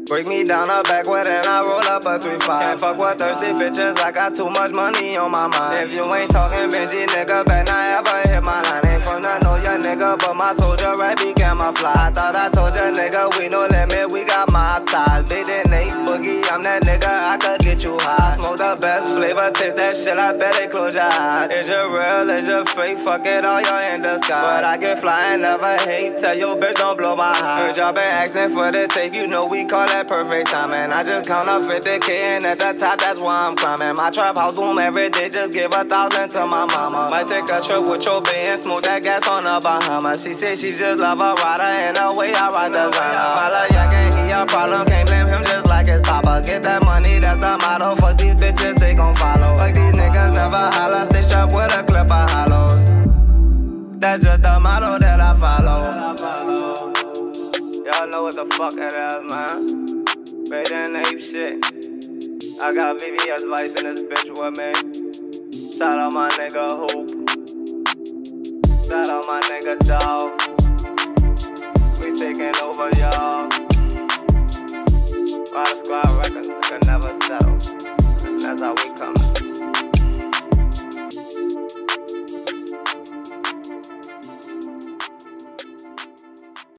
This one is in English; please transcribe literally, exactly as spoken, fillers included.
Break me down a backward and I roll up a three five. Can't fuck with thirsty bitches, I got too much money on my mind. If you ain't talking Benji, nigga, better not ever hit my line. Ain't from the know ya nigga, but my soldier right be camouflage. I thought I told ya nigga, we no limit, we got mob ties. Big than Nate Boogie, I'm that nigga, I could get you high. Smoke the best flavor, taste that shit, I better close your eyes. Is you real, is you fake, fuck it all, you're in the sky. But I get fly and never hate, tell your bitch don't blow my high. Heard y'all been asking for this tape, you know we call that perfect timing. I just count up fifty K and at the top, that's why I'm climbing. My trap house boom every day, just give a thousand to my mama. Might take a trip with your bae and smoke that gas on the Bahamas. She say she just love a rider and the way I ride designer. While a young ain't he a problem, can't blame him just like his papa. Get that money, that's the motto. Fuck these bitches, they gon' follow. Fuck these niggas, never holla. Stay strapped with a clip of hollows. That's just the motto that I follow. Y'all know what the fuck it is, man. Better than ape shit. I got V V S Vice in this bitch with me. Shout out my nigga Hoop. Shout out my nigga Dog. We taking over, y'all. Rider Squad Records, nigga never settle. That's how we coming.